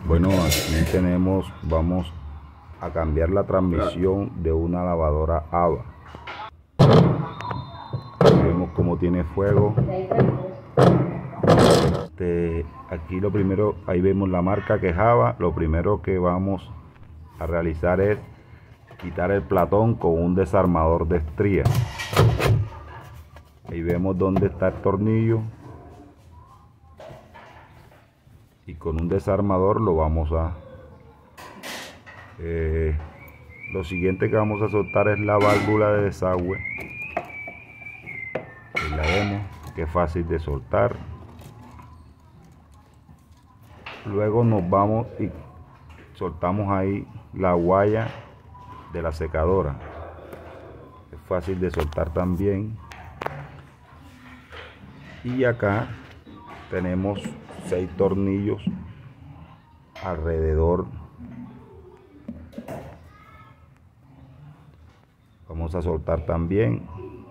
Bueno, aquí tenemos, vamos a cambiar la transmisión de una lavadora AVA. Aquí vemos cómo tiene fuego. Aquí lo primero, ahí vemos la marca que es AVA. Lo primero que vamos a realizar es quitar el platón con un desarmador de estría. Ahí vemos dónde está el tornillo. Y con un desarmador lo vamos a... lo siguiente que vamos a soltar es la válvula de desagüe. Ahí la vemos, que es fácil de soltar. Luego nos vamos y soltamos ahí la guaya de la secadora. Es fácil de soltar también. Y acá tenemos 6 tornillos alrededor. Vamos a soltar también.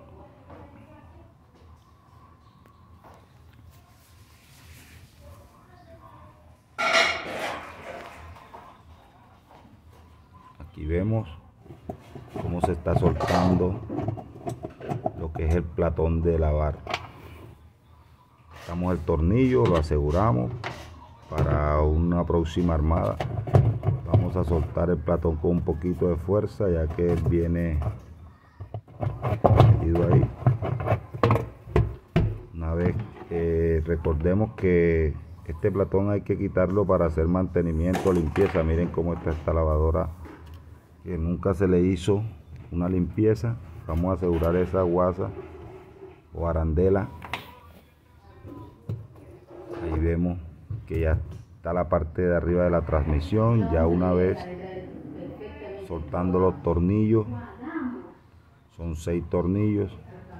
Aquí vemos cómo se está soltando lo que es el platón de lavar. Sacamos el tornillo, lo aseguramos para una próxima armada. Vamos a soltar el platón con un poquito de fuerza, ya que él viene metido ahí. Una vez recordemos que este platón hay que quitarlo para hacer mantenimiento, limpieza. Miren cómo está esta lavadora, que nunca se le hizo una limpieza. Vamos a asegurar esa guasa o arandela. Ahí vemos que ya está la parte de arriba de la transmisión. Ya una vez soltando los tornillos, son 6 tornillos.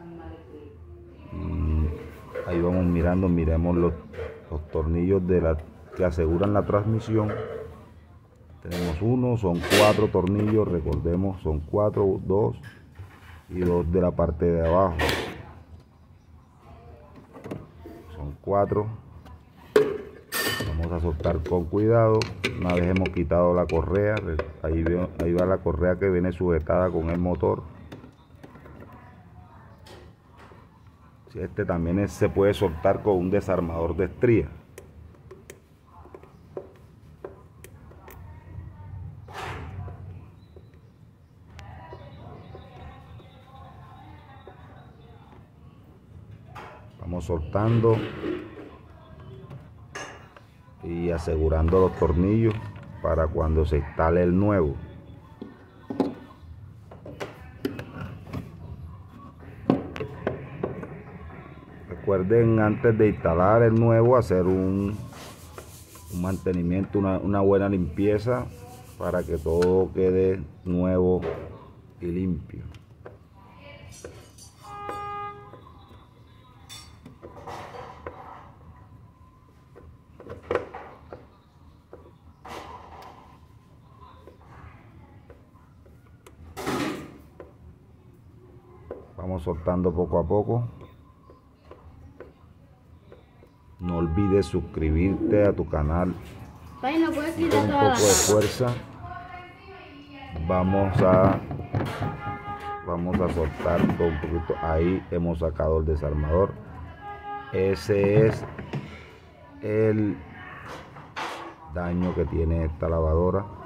Ahí vamos mirando, miremos los tornillos que aseguran la transmisión. Tenemos uno, son 4 tornillos, recordemos, son 4, 2 y 2 de la parte de abajo. Son 4. Vamos a soltar con cuidado. Una vez hemos quitado la correa, ahí va la correa que viene sujetada con el motor. Este también se puede soltar con un desarmador de estría. Vamos soltando y asegurando los tornillos para cuando se instale el nuevo. Recuerden, antes de instalar el nuevo, hacer un mantenimiento, una buena limpieza para que todo quede nuevo y limpio. Vamos soltando poco a poco. No olvides suscribirte a tu canal. No puedes Con quitar un toda poco la... de fuerza vamos a soltar con un poquito. Ahí hemos sacado el desarmador. Ese es el daño que tiene esta lavadora.